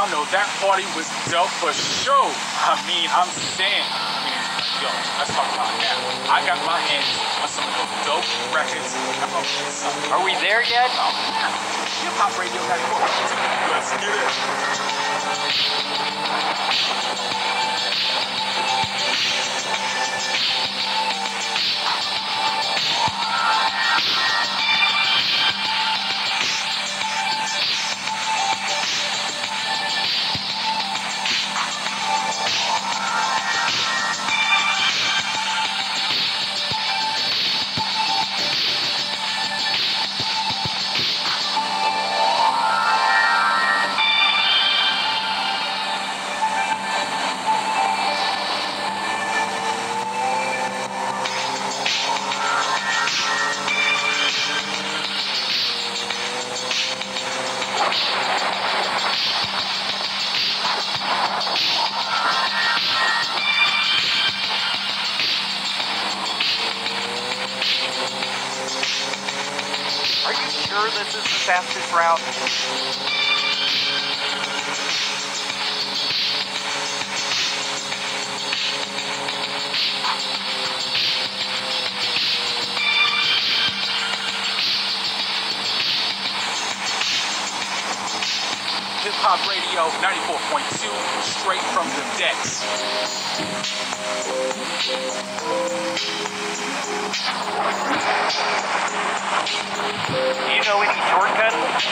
y'all know that party was dope for sure. I mean, I'm saying, yo, let's talk about it now. I got my hands on some of those dope records. Are we there yet? Hip Hop Radio 94. Let's get it. Are you sure this is the fastest route? Hip Hop Radio 94.2, straight from the decks. Do you know any shortcuts?